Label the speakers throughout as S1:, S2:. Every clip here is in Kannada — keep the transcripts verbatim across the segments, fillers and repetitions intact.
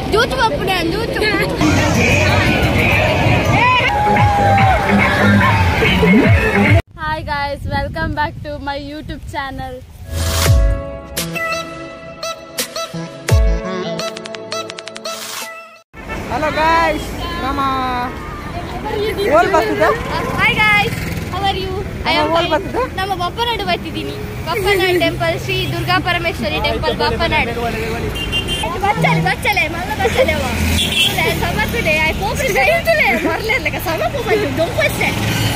S1: ಜೂತು ಬಪ್ಪನೆ ಜೂತು. Hi guys, welcome back to my YouTube channel.
S2: Hello guys, nama.
S1: Hi guys, how are you? I am fine. Nama Bappanadu battidini. Bappanadu temple, Sri Durga Parameshwari temple, Bappanadu. Bachale, bachale, malla bachale wa. Today, summer today, I hope it's going to le. Marle like summer ko bantu. Don't question.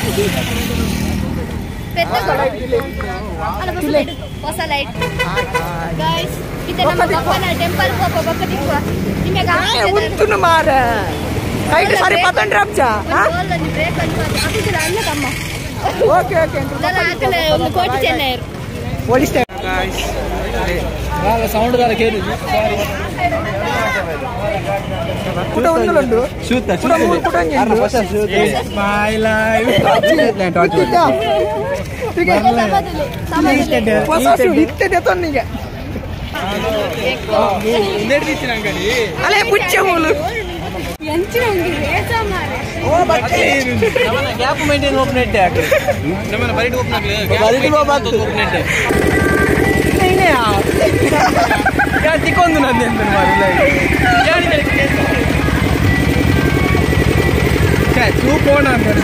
S1: Petta kodu. Ala basa light. Basa light. Guys, kita nama Bappanadu temple ko bappa dikwa. Nimme ga.
S2: Untu na mara. Kai ke sare patan drop ja.
S1: Ha? Bolla ni break annu. Apu jala anna kamma.
S2: Okay, okay.
S1: Dala akale ಒಂದು ಕೋಟಿ Chennai.
S2: Police guys.
S3: Rala sound dala ಕೇಳಿ. Sorry.
S2: Kuda undulundu.
S3: Shoot.
S2: Kuda mool kuda ngi.
S3: Arra pasa shoot. My life.
S2: Torch. Tige.
S1: Samadulu. Samadulu.
S2: Pasa shoot itte detonnige.
S3: Net dichinangadi.
S2: Ale pucche moolu.
S1: ಎಂಚಿರಂಗಿ ರೇಸ ಮಾರೆ
S2: ಓ ಬಚ್ಚೆ
S3: ನಮ್ಮನ ಗ್ಯಾಪ್ ಮೇಂಟೈನ್ ಓಪನ್ ನೆಟ್ ಯಾಕೆ ನಮ್ಮನ ಬರಿಟ್ ಓಪನ್ ಆಗಲಿ ಬರಿಟ್ ಓಪನ್ ನೆಟ್
S2: ನೀನೇ
S3: ಯಾ ತಿಕ್ಕೊಂಡು ನಂದೆ ಅಂತ ಮಾರಲ್ಲ ಯಾಡಿ ಕಡೆ ಛೇ ತೂ ಫೋನ್ ಅಂತ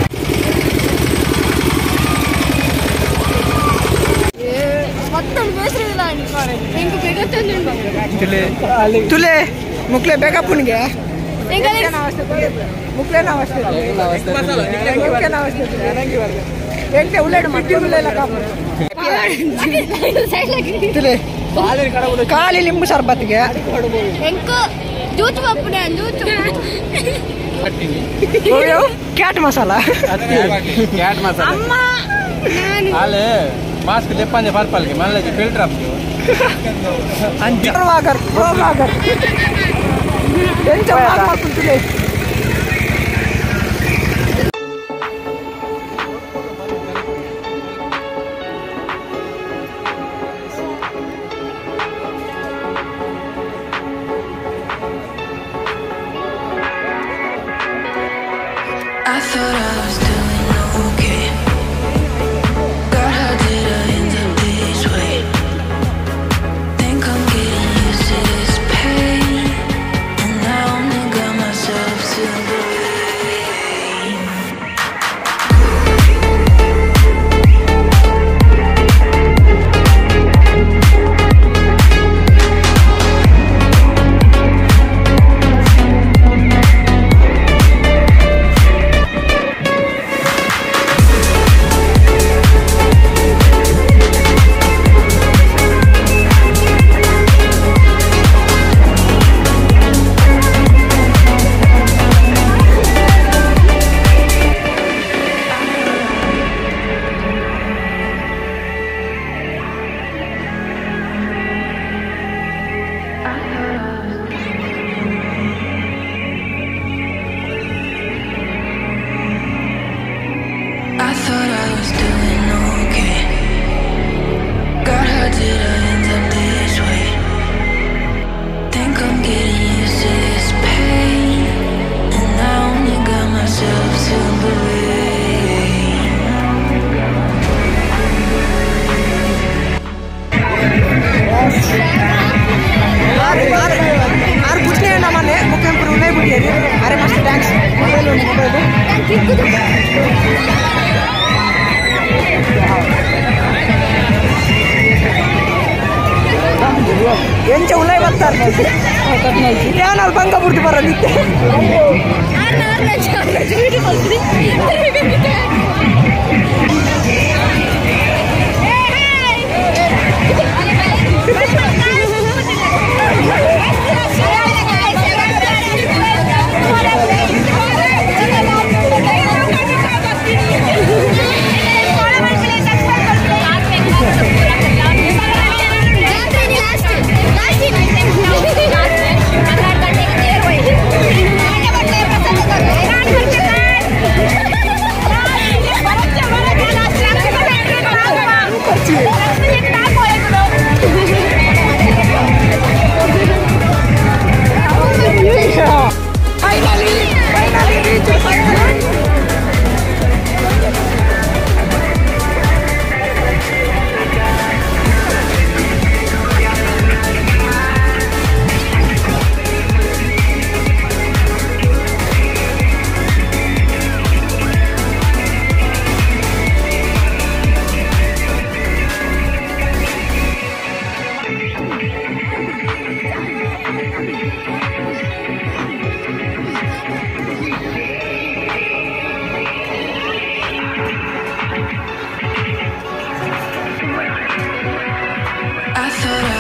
S1: ಏ ಮತ್ತೊಂದು ಬೇಸರಿಲ್ಲ ಅನ್ಕೋರೆ ನಿಂಗೆ ಬೇಗತ್ತಂದು
S3: ತುಲೆ
S2: ತುಲೆ ಮುಕ್ಲೆ ಬೇಕಪ್ಪನಿಗೆ
S1: ಎಂಗಲೇ
S2: ಮುಕ್ಲೆ ನಾವು ಅಷ್ಟೇ
S3: ಮಸಾಲ
S2: ಮುಕ್ಲೆ ನಾವು ಅಷ್ಟೇ ನನಗೆ ಬರ್ದೆ ಎಂಟೆ ಉಳ್ಳಾಡು ಮಟ್ಟಿ ಉಳ್ಳೆಲ್ಲ ಕಾಪು ತುಲೆ ಖಾಲಿ ಲಿಂಬು ಶರ್ಬತ್ಗೆ
S1: ಎಂಕ ಜೂತು ಬಪ್ಪನೆ ಜೂತು
S2: ಕ್ಯಾಟ್ ಮಸಾಲ
S3: ಕ್ಯಾಟ್ ಮಸಾಲ
S1: ಅಮ್ಮ ನಾನು
S3: ಆಲೆ ಮಾಸ್ಕ್ ಲೆಪ್ಪಂದೆ ಪರ್ಪಲ್ಗೆ ಮಲ್ಲಜಿ ಫಿಲ್ಟರ್ ಅಪ್
S2: ಅಂಜರ್ವಾಗರ್ ಪ್ರೋವಾಗರ್ ಎಂತ ಮಾಡ್ಕೊಂತಿದೆ
S4: I thought I was doing okay. God, how did I end up this way? Think I'm getting used to this pain, and I only got myself to blame. I thought I was doing okay. God, how did I end up this way? Think I'm getting used to this pain, and I only got myself to blame.
S2: आर कुछ नहीं है ना माने मुख्य पर उन्हें भी दिया अरे मस्त डांस मोबाइल और मोबाइल ಎಂಚ ಉಲೈ ಬರ್ತಾರೆ ಯಾನ್ ಅಲ್ಲಿ ಬಂಗ ಬಿಡ್ತು ಬರೋದಿತ್ತೆ
S1: ಆನ ಆನ ಚಾಲ ಜೀಡಿ ಬರ್ತಿ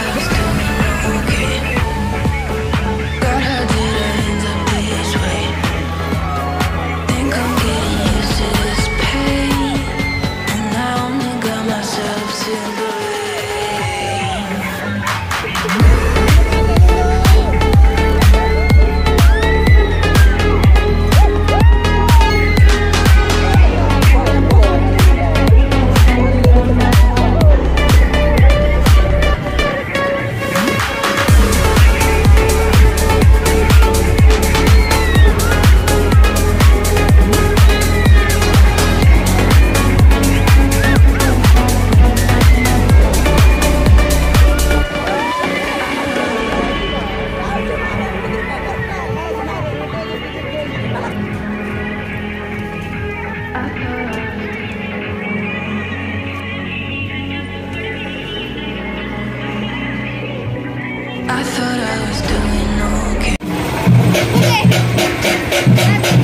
S4: was doing okay. God, how did I end up this way? Think I'm getting used to this pain, and I only got myself to blame. I thought I was doing okay.
S1: Okay.